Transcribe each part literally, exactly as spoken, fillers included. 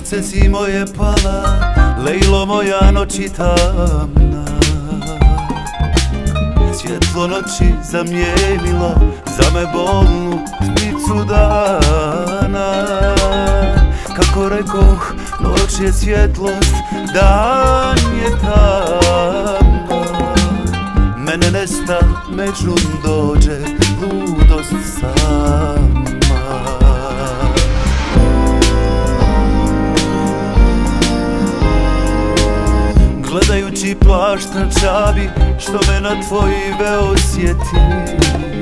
srce si moje pala, Lejlo moja noći tamna. Svjetlo noći zamijenilo za me bolnu tmicu dana. Kako rekoh, noć je svjetlost, dan je tama. Mene nesta, međun dođe, ludost sama. Gledajući plašt na Čabi, što me na tvoji veo sjeti.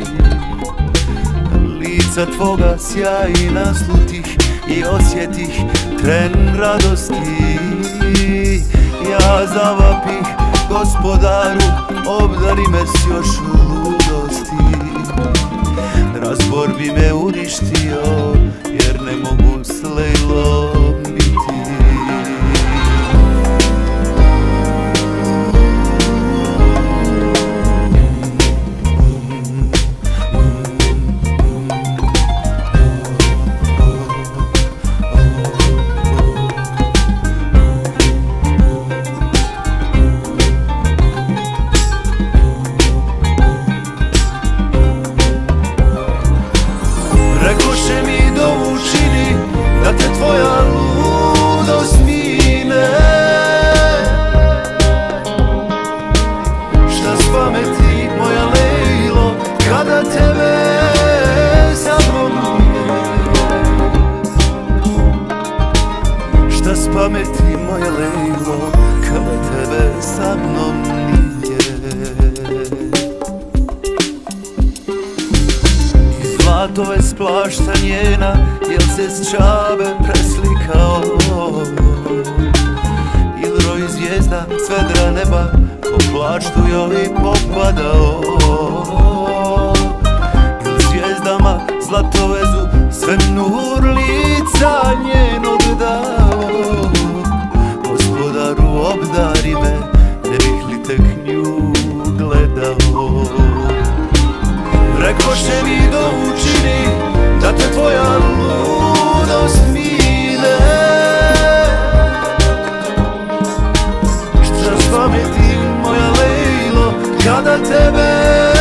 Lica tvoga sjajna slutih i osjetih tren radosti. Ja zavapih, gospodaru, obdari me s još ludosti. Razbor bi me uništio, jer ne mogu s Lejlom biti. Rekoše mi dovu čini, da te tvoja ludost mine. Šta s pameti, moja Lejlo, kada tebe zaboravim? Šta s pameti, moja Lejlo, kada tebe sa mnom nije? Zlatove s plašta njena, jel se s Čabe preslikao? Il roj zvijezda s vedra neba, po plaštu joj popadao? Il zvijezdama zlatovezu, sve nur lica njenog dao? Gospodaru, obdari me, ne bih li tek nju gledao? Rekoše mi dovu čini, da te tvoja ludost mine. Šta s pameti, moja Lejlo, kada tebe